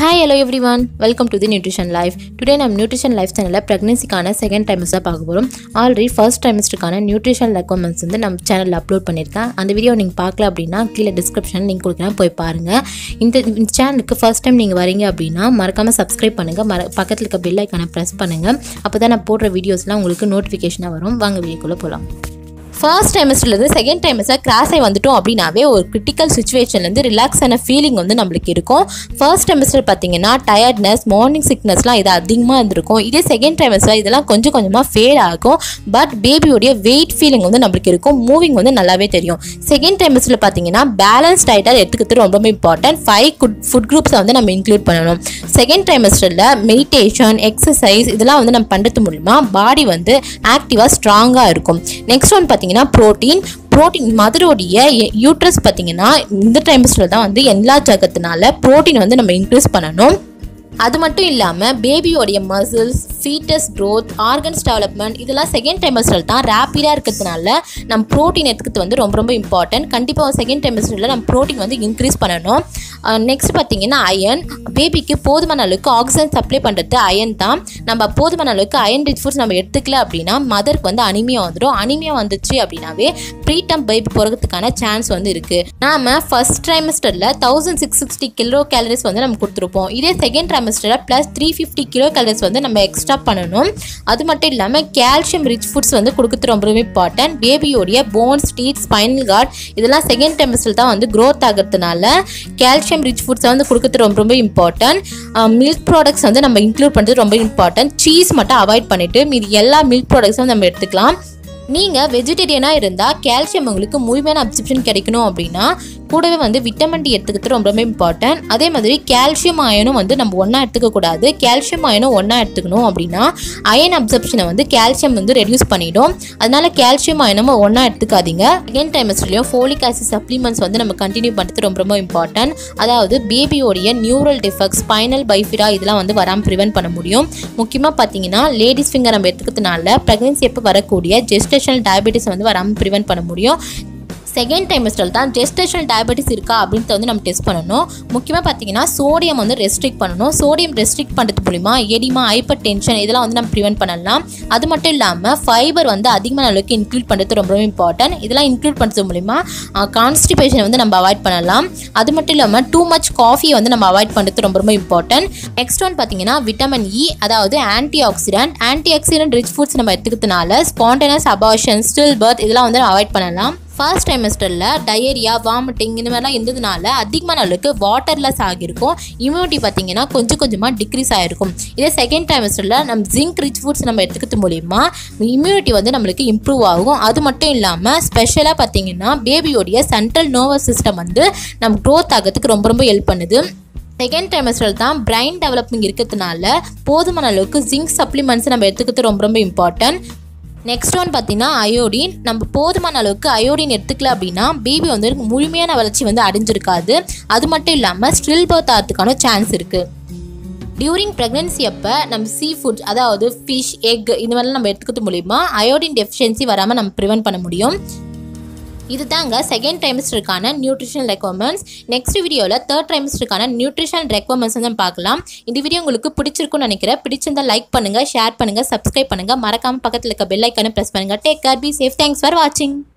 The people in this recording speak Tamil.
Hi, hello everyone. Welcome to the Nutrition Life. Today நம்ம Nutrition Life சேனல்ல பிரெக்னன்சிக்கான செகண்ட் டைமஸ்டா பார்க்க போறோம். ஆல்ரெடி ஃபர்ஸ்ட் டைமஸ்டருக்கான நியூட்ரிஷன் ரெக்வயர்மெண்ட்ஸ் வந்து நம்ம சேனல்ல அப்லோட் பண்ணிருக்கேன். அந்த வீடியோ நீங்க பார்க்கல அப்படினா கீழ டிஸ்கிரிப்ஷன்ல லிங்க் கொடுக்கிறேன், போய் பாருங்க. இந்த சேனலுக்கு ஃபர்ஸ்ட் டைம் நீங்க வரீங்க அப்படினா மறக்காம Subscribe பண்ணுங்க. பக்கத்துல இருக்க பெல் ஐகானை பிரஸ் பண்ணுங்க. அப்பதான் நான் போடுற வீடியோஸ்லாம் உங்களுக்கு நோட்டிஃபிகேஷனா வரும். வாங்க வீடியோக்குள்ள போலாம். ஃபர்ஸ்ட் டைமஸ்டர்லேருந்து செகண்ட் டைமஸ்டர் கிராஸ் ஆகி வந்துட்டோம் அப்படின்னாவே ஒரு கிரிட்டிக்கல் சுச்சுவேஷன்லேருந்து ரிலாக்ஸான ஃபீலிங் வந்து நம்மளுக்கு இருக்கும். ஃபர்ஸ்ட் டைமஸ்டர் பார்த்தீங்கன்னா டயர்ட்னஸ், மார்னிங் சிக்னஸ்லாம் இது அதிகமாக இருந்திருக்கும். இதே செகண்ட் டைமஸ்டர் இதெல்லாம் கொஞ்சம் கொஞ்சமாக ஃபேட் ஆகும். பட் பேபியோடைய வெயிட் ஃபீலிங் வந்து நம்மளுக்கு இருக்கும். மூவிங் வந்து நல்லாவே தெரியும். செகண்ட் டைமஸ்டரில் பார்த்தீங்கன்னா பேலன்ஸ் டயட்டாக எடுத்துக்கிறது ரொம்ப இம்பார்ட்டன்ட். 5 ஃபுட் குரூப்ஸை வந்து நம்ம இன்க்ளூட் பண்ணணும். செகண்ட் டைமஸ்டரில் மெடிடேஷன், எக்ஸசைஸ் இதெல்லாம் வந்து நம்ம பண்ணுறது மூலிமா பாடி வந்து ஆக்டிவாக ஸ்ட்ராங்காக இருக்கும். நெக்ஸ்ட் ஒன் பார்த்தீங்கன்னா புரோட்டீன் மதரோடைய யூட்ரஸ் பார்த்தீங்கன்னா இந்த டைமஸ்டரில் தான் வந்து எல்லா ஜகத்தினால புரோட்டீன் வந்து நம்ம இன்க்ரீஸ் பண்ணணும். அது மட்டும் இல்லாமல் பேபியோடைய muscles, foetus growth, organs development இதெல்லாம் செகண்ட் டைமஸ்டரில் தான் ரேப்பிடாக இருக்கிறதுனால நம்ம ப்ரோட்டீன் எடுத்துக்கிறது வந்து ரொம்ப இம்பார்ட்டன்ட். கண்டிப்பாக செகண்ட் டைமஸ்டரில் நம்ம ப்ரோட்டீன் வந்து இன்க்ரீஸ் பண்ணணும். நெக்ஸ்ட் பார்த்தீங்கன்னா அயன். பேபிக்கு போதுமான அளவுக்கு ஆக்சிஜன் சப்ளை பண்ணுறது அயன் தான். நம்ம போதுமான அளவுக்கு அயன் ரிச் ஃபுட்ஸ் நம்ம எடுத்துக்கல அப்படின்னா மதருக்கு வந்து அனிமியா வந்துடும். அனிமியா வந்துச்சு அப்படின்னாவே ப்ரீடம் பேபி போகிறதுக்கான சான்ஸ் வந்து இருக்குது. நாம் ஃபர்ஸ்ட் டைமஸ்டரில் 1660 கிலோ கேலரிஸ் வந்து நம்ம கொடுத்துருப்போம். இதே செகண்ட் டைமஸ்டரில் ப்ளஸ் 350 கிலோ கேலரிஸ் வந்து நம்ம எக்ஸ்ட்ரா பண்ணணும். அது மட்டும் இல்லாமல் கால்சியம் ரிச் ஃபுட்ஸ் வந்து கொடுக்குறது ரொம்ப இம்பார்ட்டன்ட். பேபியோடைய போன்ஸ், டீத், ஸ்பைனல் கார்ட் இதெல்லாம் செகண்ட் டைமஸ்டரில் தான் வந்து க்ரோத் ஆகிறதுனால கால்சியம் ரிச் ஃபுட்ஸை வந்து கொடுக்குறது ரொம்ப இம்பார்ட்டன்ட். மில்க் ப்ராடக்ட்ஸ் வந்து நம்ம இன்க்ளூட் பண்ணுறது ரொம்ப இம்பார்ட்டன்ட். சீஸ் மட்டும் அவாய்ட் பண்ணிவிட்டு மீதி எல்லா மில்க் ப்ராடக்ட்ஸும் நம்ம எடுத்துக்கலாம். நீங்கள் வெஜிடேரியனாக இருந்தால் கால்சியம் உங்களுக்கு முழுமையான அப்சர்ப்ஷன் கிடைக்கணும் அப்படின்னா கூடவே வந்து விட்டமின் டி எடுத்துக்கிறது ரொம்ப இம்பார்ட்டன்ட். அதே மாதிரி கால்சியம் அயனும் வந்து நம்ம ஒன்றா எடுத்துக்கக்கூடாது. கால்சியம் அயனும் ஒன்றா எடுத்துக்கணும் அப்படின்னா அயன் அப்சர்ப்ஷனை வந்து கால்சியம் வந்து ரெடியூஸ் பண்ணிடும். அதனால கால்சியம் அயனும் ஒன்றா எடுத்துக்காதீங்க. செகண்ட் டைமஸ்டர்லையும் ஃபோலிக் ஆசிட் சப்ளிமெண்ட்ஸ் வந்து நம்ம கண்டினியூ பண்ணுறது ரொம்ப இம்பார்ட்டன்ட். அதாவது பேபியோடைய நியூரல் டிஃபெக்ட்ஸ், ஸ்பைனல் பைஃபிடா இதெல்லாம் வந்து வராமல் ப்ரிவென்ட் பண்ண முடியும். முக்கியமாக பார்த்தீங்கன்னா லேடிஸ் ஃபிங்கர் நம்ம எடுத்துக்கிறதுனால ப்ரெக்னன்சி எப்போ வரக்கூடிய ஜெஸ்டேஷனல் டயபெட்டிஸ் வந்து வராமல் ப்ரிவென்ட் பண்ண முடியும். செகண்ட் டைமஸ்டரில் தான் ஜெஸ்டேஷனல் டயபெட்டிஸ் இருக்கா அப்படின்றத வந்து நம்ம டெஸ்ட் பண்ணணும். முக்கியமாக பார்த்தீங்கன்னா சோடியம் வந்து ரெஸ்ட்ரிக்ட் பண்ணணும். சோடியம் ரெஸ்ட்ரிக்ட் பண்ணுறது மூலிமா எடிமா, ஹைப்பர் டென்ஷன் இதெல்லாம் வந்து நம்ம ப்ரிவென்ட் பண்ணலாம். அது மட்டும் இல்லாமல் ஃபைபர் வந்து அதிகமான அளவுக்கு இன்க்ளூட் பண்ணுறது ரொம்ப இம்பார்ட்டன்ட். இதெல்லாம் இன்க்ளூட் பண்ணுறது மூலிமா கான்ஸ்டிபேஷனை வந்து நம்ம அவாய்ட் பண்ணலாம். அது மட்டும் இல்லாமல் டூ மச் காஃபியை வந்து நம்ம அவாய்ட் பண்ணுறது ரொம்ப இம்பார்ட்டன்ட். நெக்ஸ்ட் ஒன் பார்த்தீங்கன்னா விட்டமின் இ, அதாவது ஆன்டி ஆக்சிடென்ட் ரிச் ஃபுட்ஸ் நம்ம எடுத்துக்கிறதுனால ஸ்பான்டேனியஸ் அபார்ஷன், ஸ்டில் பர்த் இதெல்லாம் வந்து அவாய்ட் பண்ணலாம். ஃபர்ஸ்ட் டைமஸ்டரில் டயரியா, வாமிட்டிங் இந்த மாதிரிலாம் இருந்ததுனால அதிகமான அளவுக்கு வாட்டர்லெஸ் ஆகியிருக்கும். இம்யூனிட்டி பார்த்தீங்கன்னா கொஞ்சமாக டிக்ரீஸ் ஆகிருக்கும். இதே செகண்ட் டைமஸ்டரில் நம்ம ஜிங்க் ரிச் ஃபுட்ஸ் நம்ம எடுத்துக்கிறது மூலிமா இம்யூனிட்டி வந்து நம்மளுக்கு இம்ப்ரூவ் ஆகும். அது மட்டும் இல்லாமல் ஸ்பெஷலாக பார்த்தீங்கன்னா பேபியோடைய சென்ட்ரல் நர்வஸ் சிஸ்டம் வந்து நம்ம க்ரோத் ஆகிறதுக்கு ரொம்ப ஹெல்ப் பண்ணுது. செகண்ட் டைமஸ்டரில் தான் பிரைன் டெவலப்பிங் இருக்கிறதுனால போதுமான அளவுக்கு ஜிங்க் சப்ளிமெண்ட்ஸ் நம்ம எடுத்துக்கிறது ரொம்ப இம்பார்ட்டன்ட். நெக்ஸ்ட் ஒன் பார்த்தீங்கன்னா அயோடின். நம்ம போதுமான அளவுக்கு அயோடின் எடுத்துக்கல அப்படின்னா பேபி வந்து முழுமையான வளர்ச்சி வந்து அடைஞ்சிருக்காது. அது மட்டும் இல்லாமல் ஸ்டில் பர்த் ஆகிறதுக்கான சான்ஸ் இருக்குது. டியூரிங் ப்ரெக்னன்சி அப்போ நம்ம சீ ஃபுட்ஸ், அதாவது ஃபிஷ், எக் இந்த மாதிரிலாம் நம்ம எடுத்துக்கிறது மூலிமா அயோடின் டெஃபிஷியன்சி வராமல் நம்ம ப்ரிவென்ட் பண்ண முடியும். இது தாங்க செகண்ட் டைமஸ்டருக்கான நியூட்ரிஷனல் ரெக்வயர்மெண்ட்ஸ். நெக்ஸ்ட் வீடியோவில் தேர்ட் டைமஸ்டருக்கான நியூட்ரிஷனல் ரெக்வயர்மெண்ட்ஸ் தான் பார்க்கலாம். இந்த வீடியோ உங்களுக்கு பிடிச்சிருக்குன்னு நினைக்கிறேன். பிடிச்சிருந்தா லைக் பண்ணுங்கள், ஷேர் பண்ணுங்கள், சப்ஸ்கிரைப் பண்ணுங்கள். மறக்காமல் பக்கத்தில் இருக்க பெல் ஐக்கானை ப்ரெஸ் பண்ணுங்கள். Take care, be safe. Thanks for வாட்சிங்.